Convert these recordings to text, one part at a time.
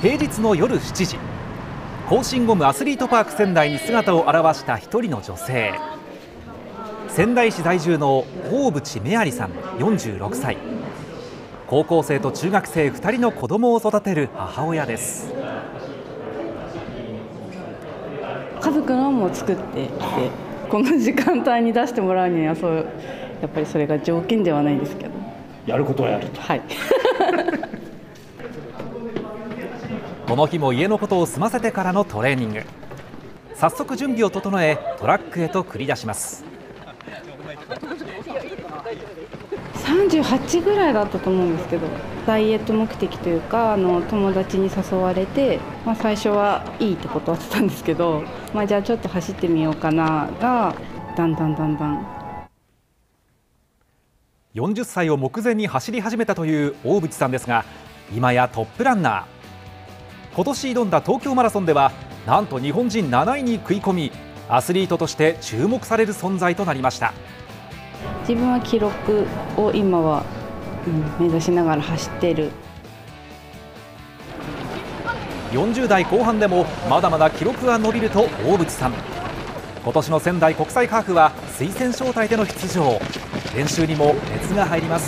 平日の夜7時、高新ゴムアスリートパーク仙台に姿を現した一人の女性。仙台市在住の大渕メアリさん46歳。高校生と中学生2人の子供を育てる母親です。 家族のも作ってきて、この時間帯に出してもらうにはやっぱりそれが条件ではないですけど、 やることはやると。 はいこの日も家のことを済ませてからのトレーニング。早速準備を整え、トラックへと繰り出します。 38ぐらいだったと思うんですけど、ダイエット目的というか友達に誘われて、最初はいいって断ってたんですけど、じゃあちょっと走ってみようかながだんだん 40歳を目前に走り始めたという大渕さんですが、今やトップランナー。今年挑んだ東京マラソンではなんと日本人7位に食い込み、アスリートとして注目される存在となりました。 自分は記録を今は、目指しながら走っている。 40代後半でもまだまだ記録は伸びると大渕さん。今年の仙台国際ハーフは推薦招待での出場。練習にも熱が入ります。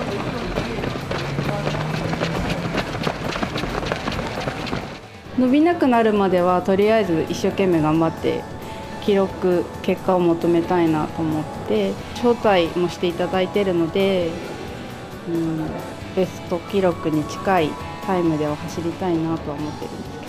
伸びなくなるまではとりあえず一生懸命頑張って結果を求めたいなと思って招待もしていただいているので、ベスト記録に近いタイムでは走りたいなとは思ってるんです。